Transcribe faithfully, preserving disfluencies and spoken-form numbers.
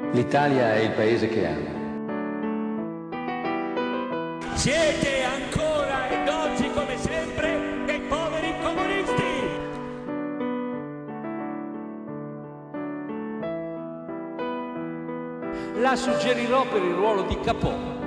L'Italia è il paese che amo. Siete ancora ed oggi come sempre dei poveri comunisti! La suggerirò per il ruolo di Capò.